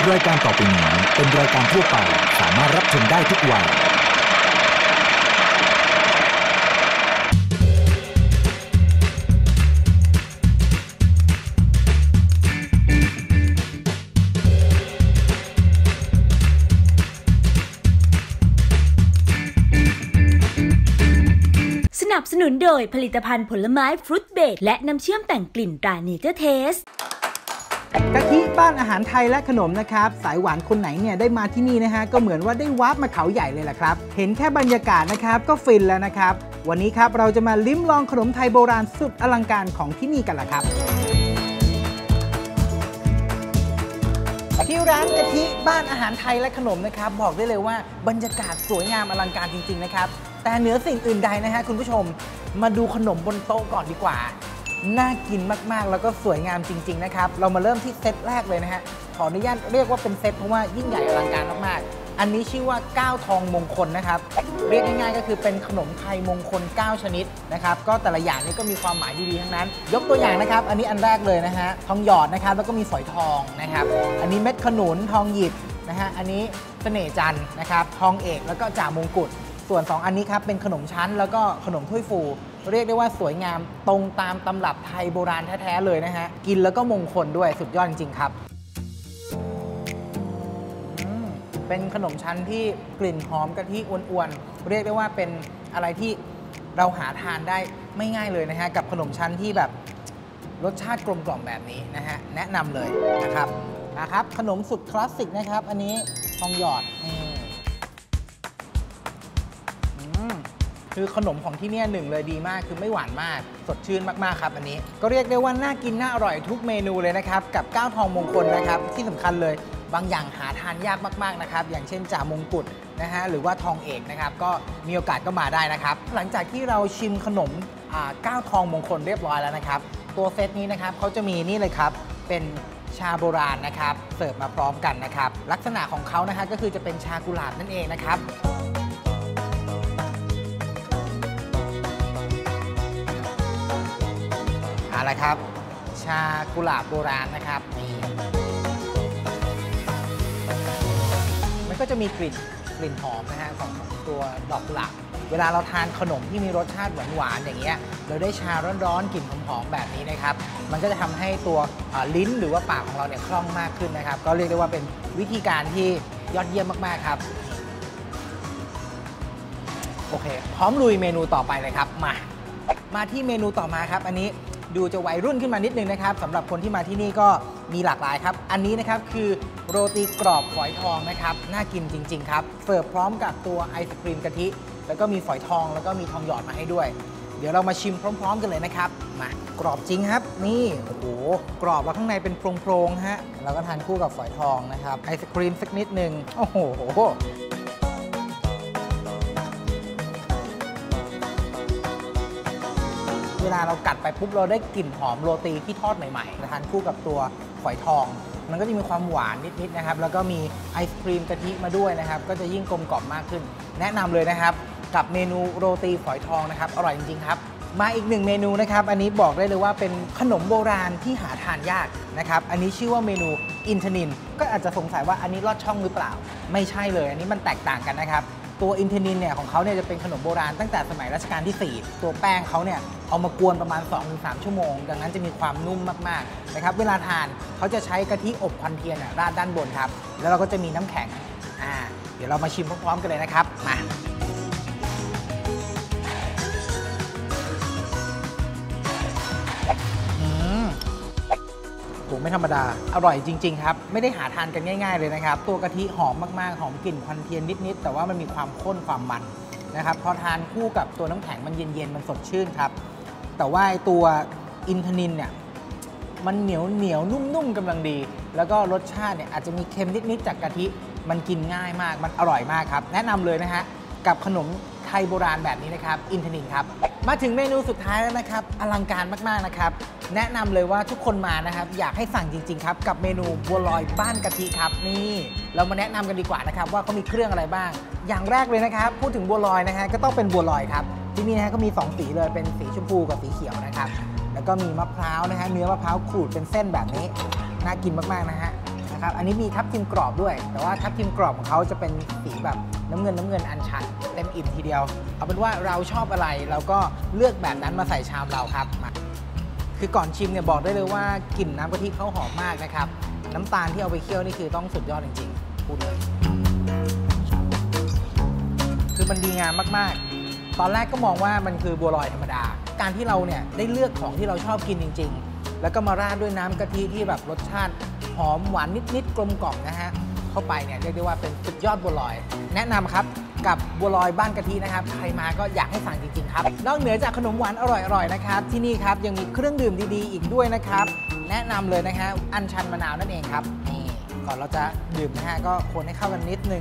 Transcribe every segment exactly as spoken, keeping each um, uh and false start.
รายการต่อไปนี้เป็นรายการทั่วไปสามารถรับชมได้ทุกวัยสนับสนุนโดยผลิตภัณฑ์ผลไม้ฟรุตเบรดและน้ำเชื่อมแต่งกลิ่นตราเนเจอร์เทสกะทิบ้านอาหารไทยและขนมนะครับสายหวานคนไหนเนี่ยได้มาที่นี่นะฮะก็เหมือนว่าได้วาร์ปมาเขาใหญ่เลยแหละครับเห็นแค่บรรยากาศนะครับก็ฟินแล้วนะครับวันนี้ครับเราจะมาลิ้มลองขนมไทยโบราณสุดอลังการของที่นี่กันละครับที่ร้านกะทิบ้านอาหารไทยและขนมนะครับบอกได้เลยว่าบรรยากาศสวยงามอลังการจริงๆนะครับแต่เหนือสิ่งอื่นใดนะฮะคุณผู้ชมมาดูขนมบนโต๊ะก่อนดีกว่าน่ากินมากๆแล้วก็สวยงามจริงๆนะครับเรามาเริ่มที่เซตแรกเลยนะฮะขออนุญาตเรียกว่าเป็นเซตเพราะว่ายิ่งใหญ่อลังการมากๆอันนี้ชื่อว่าก้าวทองมงคลนะครับเรียกง่ายๆก็คือเป็นขนมไทยมงคลเก้าชนิดนะครับก็แต่ละอย่างนี้ก็มีความหมายดีๆทั้งนั้นยกตัวอย่างนะครับอันนี้อันแรกเลยนะฮะทองหยอดนะครับแล้วก็มีฝอยทองนะครับอันนี้เม็ดขนุนทองหยิบนะฮะอันนี้เสน่ห์จันทร์นะครับทองเอกแล้วก็จ่ามงกุฎส่วนสองอันนี้ครับเป็นขนมชั้นแล้วก็ขนมถ้วยฟูเรียกได้ว่าสวยงามตรงตามตำรับไทยโบราณแท้ๆเลยนะฮะกินแล้วก็มงคลด้วยสุดยอดจริงๆครับเป็นขนมชั้นที่กลิ่นหอมกะทิอ้วนๆเรียกได้ว่าเป็นอะไรที่เราหาทานได้ไม่ง่ายเลยนะฮะกับขนมชั้นที่แบบรสชาติกลมกล่อมแบบนี้นะฮะแนะนำเลยนะครับนะครับขนมสุดคลาสสิกนะครับอันนี้ทองหยอดคือขนมของที่นี่หนึ่งเลยดีมากคือไม่หวานมากสดชื่นมากๆครับอันนี้ก็เรียกได้ว่าน่ากินน่าอร่อยทุกเมนูเลยนะครับกับก้าวทองมงคลนะครับที่สำคัญเลยบางอย่างหาทานยากมากๆนะครับอย่างเช่นจ่ามงกุฎนะฮะหรือว่าทองเอกนะครับก็มีโอกาสก็มาได้นะครับหลังจากที่เราชิมขนมก้าวทองมงคลเรียบร้อยแล้วนะครับตัวเซตนี้นะครับเขาจะมีนี่เลยครับเป็นชาโบราณนะครับเสิร์ฟมาพร้อมกันนะครับลักษณะของเขานะฮะก็คือจะเป็นชากุหลาบนั่นเองนะครับอะไรครับชากุหลาบโบราณนะครับนี่มันก็จะมีกลิ่นกลิ่นหอมนะฮะของตัวดอกกุหลาบเวลาเราทานขนมที่มีรสชาติหวานๆอย่างเงี้ยเราได้ชาร้อนๆกลิ่นหอมๆแบบนี้นะครับมันก็จะทำให้ตัวลิ้นหรือว่าปากของเราเนี่ยคล่องมากขึ้นนะครับก็เรียกได้ว่าเป็นวิธีการที่ยอดเยี่ยมมากๆครับโอเคพร้อมลุยเมนูต่อไปเลยครับมามาที่เมนูต่อมาครับอันนี้ดูจะวัยรุ่นขึ้นมานิดนึงนะครับสำหรับคนที่มาที่นี่ก็มีหลากหลายครับอันนี้นะครับคือโรตีกรอบฝอยทองนะครับน่ากินจริงๆครับเสิร์ฟพร้อมกับตัวไอศครีมกะทิแล้วก็มีฝอยทองแล้วก็มีทองหยอดมาให้ด้วยเดี๋ยวเรามาชิมพร้อมๆกันเลยนะครับมากรอบจริงครับนี่โอ้โหกรอบแล้วข้างในเป็นโพรงๆฮะแล้วก็ทานคู่กับฝอยทองนะครับไอศครีมสักนิดนึงโอ้โหเวลาเรากัดไปปุ๊บเราได้กลิ่นหอมโรตีที่ทอดใหม่ๆทานคู่กับตัวฝอยทองมันก็จะมีความหวานนิดๆนะครับแล้วก็มีไอศครีมกะทิมาด้วยนะครับก็จะยิ่งกลมกล่อมมากขึ้นแนะนำเลยนะครับกับเมนูโรตีฝอยทองนะครับอร่อยจริงๆครับมาอีกหนึ่งเมนูนะครับอันนี้บอกได้เลยว่าเป็นขนมโบราณที่หาทานยากนะครับอันนี้ชื่อว่าเมนูอินทนิลก็อาจจะสงสัยว่าอันนี้ลอดช่องหรือเปล่าไม่ใช่เลยอันนี้มันแตกต่างกันนะครับตัวอินทนิลเนี่ยของเขาเนี่ยจะเป็นขนมโบราณตั้งแต่สมัยรัชกาลที่สี่ตัวแป้งเขาเนี่ยเอามากวนประมาณ สองถึงสาม ชั่วโมงดังนั้นจะมีความนุ่มมากๆนะครับเวลาทานเขาจะใช้กะทิอบควันเทียนราดด้านบนครับแล้วเราก็จะมีน้ำแข็งอ่าเดี๋ยวเรามาชิมพร้อมๆกันเลยนะครับมาผมไม่ธรรมดาอร่อยจริงๆครับไม่ได้หาทานกันง่ายๆเลยนะครับตัวกะทิหอมมากๆหอมกลิ่นควันเทียนนิดๆแต่ว่ามันมีความข้นความมันนะครับพอทานคู่กับตัวน้ำแข็งมันเย็นๆมันสดชื่นครับแต่ว่าตัวอินทนิลเนี่ยมันเหนียวเหนียวนุ่มๆกำลังดีแล้วก็รสชาติเนี่ยอาจจะมีเค็มนิดๆจากกะทิมันกินง่ายมากมันอร่อยมากครับแนะนำเลยนะฮะกับขนมไทยโบราณแบบนี้นะครับอินทนิลครับมาถึงเมนูสุดท้ายแล้วนะครับอลังการมากๆนะครับแนะนำเลยว่าทุกคนมานะครับอยากให้สั่งจริงๆครับกับเมนูบัวลอยบ้านกะทิครับนี่เรามาแนะนำกันดีกว่านะครับว่าเขามีเครื่องอะไรบ้างอย่างแรกเลยนะครับพูดถึงบัวลอยนะฮะก็ต้องเป็นบัวลอยครับที่นี่นะฮะก็มีสองสีเลยเป็นสีชมพูกับสีเขียวนะครับแล้วก็มีมะพร้าวนะฮะเนื้อมะพร้าวขูดเป็นเส้นแบบนี้น่ากินมากๆนะฮะนะครับอันนี้มีทับทิมกรอบด้วยแต่ว่าทับทิมกรอบของเขาจะเป็นสีแบบน้ำเงินน้ำเงินอัญชันเต็มอิ่มทีเดียวเอาเป็นว่าเราชอบอะไรเราก็เลือกแบบนั้นมาใส่ชามเราครับคือก่อนชิมเนี่ยบอกได้เลยว่ากลิ่นน้ำกะทิเขาหอมมากนะครับน้ำตาลที่เอาไปเคี่ยวนี่คือต้องสุดยอดจริงๆพูดเลยคือมันดีงามมากๆตอนแรกก็มองว่ามันคือบัวลอยธรรมดาการที่เราเนี่ยได้เลือกของที่เราชอบกินจริงๆแล้วก็มาราดด้วยน้ำกะทิที่แบบรสชาติหอมหวานนิดๆกลมกล่อมนะฮะเข้าไปเนี่ยเรียกได้ว่าเป็นสุดยอดบัวลอยแนะนำครับกับบัวลอยบ้านกะทินะครับใครมาก็อยากให้สั่งจริงๆครับนอกเหนือจากขนมหวานอร่อยๆนะครับที่นี่ครับยังมีเครื่องดื่มดีๆอีกด้วยนะครับแนะนำเลยนะฮะอัญชันมะนาวนั่นเองครับนี่ก่อนเราจะดื่มนะฮะก็คนให้เข้ากันนิดนึง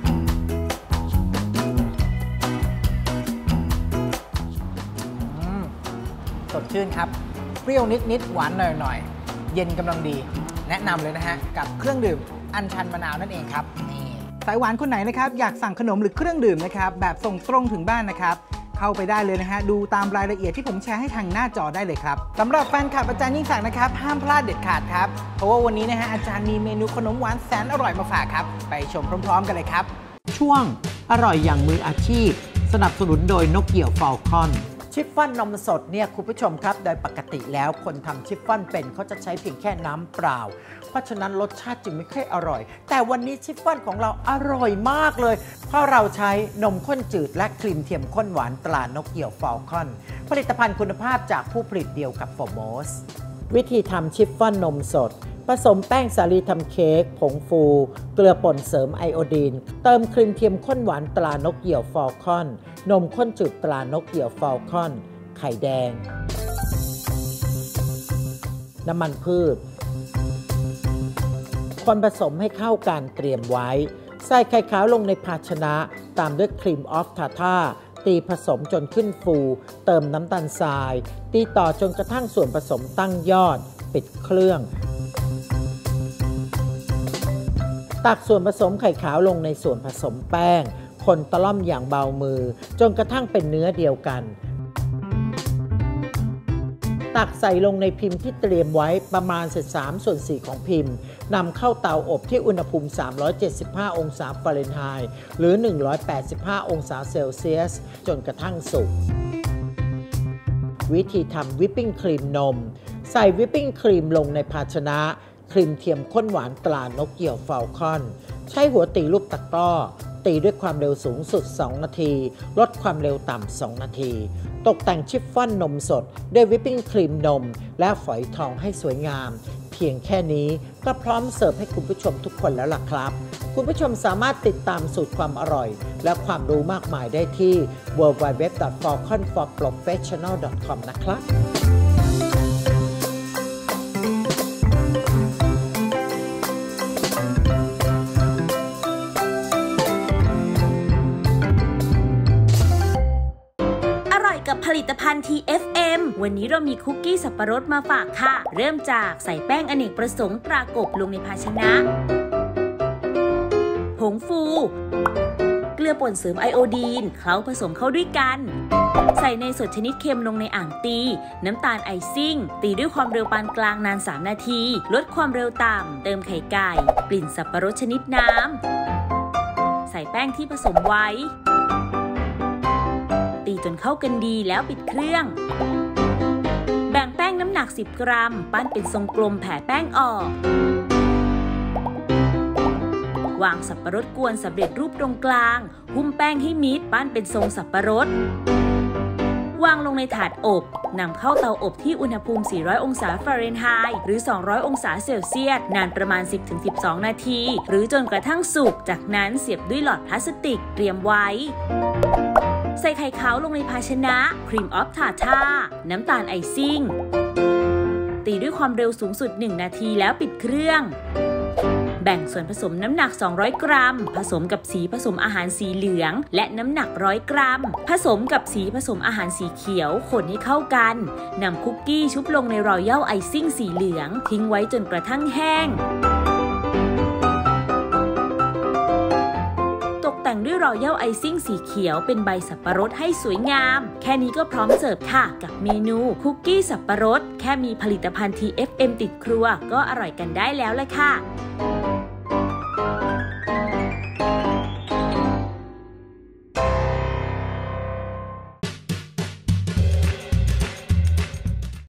สดชื่นครับเปรี้ยวนิดๆหวานหน่อยๆเย็นกำลังดีแนะนำเลยนะฮะกับเครื่องดื่มอัญชันมะนาวนั่นเองครับนี่สายหวานคนไหนนะครับอยากสั่งขนมหรือเครื่องดื่มนะครับแบบส่งตรงถึงบ้านนะครับเข้าไปได้เลยนะฮะดูตามรายละเอียดที่ผมแชร์ให้ทางหน้าจอได้เลยครับสำหรับแฟนคลับอาจารย์ยิ่งศักดิ์นะครับห้ามพลาดเด็ดขาดครับเพราะว่าวันนี้นะฮะอาจารย์มีเมนูขนมหวานแสนอร่อยมาฝากครับไปชมพร้อมๆกันเลยครับช่วงอร่อยอย่างมืออาชีพสนับสนุนโดยนกเหี่ยวฟอลคอนชิฟฟ่อนนมสดเนี่ยคุณผู้ชมครับโดยปกติแล้วคนทำชิฟฟ่อนเป็นเขาจะใช้เพียงแค่น้ำเปล่าเพราะฉะนั้นรสชาติจึงไม่ค่อยอร่อยแต่วันนี้ชิฟฟ่อนของเราอร่อยมากเลยเพราะเราใช้นมข้นจืดและครีมเทียมข้นหวานตรานกเหี่ยวฟอลคอนผลิตภัณฑ์คุณภาพจากผู้ผลิตเดียวกับโฟโมสวิธีทำชิฟฟ่อนนมสดผสมแป้งสาลีทำเค้กผงฟูเกลือป่นเสริมไอโอดีนเติมครีมเทียมข้นหวานตรานกเหี่ยวฟอลคอนนมข้นจืดตรานกเหี่ยวฟอลคอนไข่แดงน้ำมันพืชคนผสมให้เข้ากันเตรียมไว้ใส่ไข่ขาวลงในภาชนะตามด้วยครีมออฟทาท่าตีผสมจนขึ้นฟูเติมน้ำตาลทรายตีต่อจนกระทั่งส่วนผสมตั้งยอดปิดเครื่องตักส่วนผสมไข่ขาวลงในส่วนผสมแป้งคนตะล่อมอย่างเบามือจนกระทั่งเป็นเนื้อเดียวกันตักใส่ลงในพิมพ์ที่เตรียมไว้ประมาณสามส่วนสี่ของพิมพ์นำเข้าเตาอบที่อุณหภูมิสามร้อยเจ็ดสิบห้าองศาฟาเรนไฮต์หรือหนึ่งร้อยแปดสิบห้าองศาเซลเซียสจนกระทั่งสุกวิธีทำวิปปิ้งครีมนมใส่วิปปิ้งครีมลงในภาชนะครีมเทียมข้นหวานตรานกเหี่ยวฟอลคอนใช้หัวตีลูกตะกร้อตีด้วยความเร็วสูงสุดสองนาทีลดความเร็วต่ำสองนาทีตกแต่งชิฟฟ่อนนมสดด้วยวิปปิ้งครีมนมและฝอยทองให้สวยงามเพียงแค่นี้ก็พร้อมเสิร์ฟให้คุณผู้ชมทุกคนแล้วล่ะครับคุณผู้ชมสามารถติดตามสูตรความอร่อยและความรู้มากมายได้ที่ ดับเบิลยู ดับเบิลยู ดับเบิลยู ดอท ฟอลคอนฟอร์ โปรเฟชชั่นอล ดอท คอม นะครับกับผลิตภัณฑ์ ที เอฟ เอ็ม วันนี้เรามีคุกกี้สับปะรดมาฝากค่ะเริ่มจากใส่แป้งอเนกประสงค์ตรากบลงในภาชนะผงฟูเกลือป่นเสริมไอโอดีนเคล้าผสมเข้าด้วยกันใส่เนยสดชนิดเค็มลงในอ่างตีน้ำตาลไอซิ่งตีด้วยความเร็วปานกลางนานสามนาทีลดความเร็วต่ำเติมไข่ไก่กลิ่นสับปะรดชนิดน้ำใส่แป้งที่ผสมไว้ตีจนเข้ากันดีแล้วปิดเครื่องแบ่งแป้งน้ำหนักสิบกรัมปั้นเป็นทรงกลมแผ่แป้งออกวางสับปะรดกวนสำเร็จรูปตรงกลางหุ้มแป้งให้มิดปั้นเป็นทรงสับปะรดวางลงในถาดอบนำเข้าเตาอบที่อุณหภูมิสี่ร้อยองศาฟาเรนไฮต์หรือสองร้อยองศาเซลเซียสนานประมาณ สิบถึงสิบสอง นาทีหรือจนกระทั่งสุกจากนั้นเสียบด้วยหลอดพลาสติกเตรียมไว้ใส่ไข่ขาวลงในภาชนะครีมออฟทาท่าน้ำตาลไอซิ่งตีด้วยความเร็วสูงสุดหนึ่งนาทีแล้วปิดเครื่องแบ่งส่วนผสมน้ำหนักสองร้อยกรัมผสมกับสีผสมอาหารสีเหลืองและน้ำหนักหนึ่งร้อยกรัมผสมกับสีผสมอาหารสีเขียวคนให้เข้ากันนำคุกกี้ชุบลงในรอยัลไอซิ่งสีเหลืองทิ้งไว้จนกระทั่งแห้งแต่งด้วยรอยัลไอซิ่งสีเขียวเป็นใบสับปะรดให้สวยงามแค่นี้ก็พร้อมเสิร์ฟค่ะกับเมนูคุกกี้สับปะรดแค่มีผลิตภัณฑ์ ที เอฟ เอ็ม ติดครัวก็อร่อยกันได้แล้วเลยค่ะ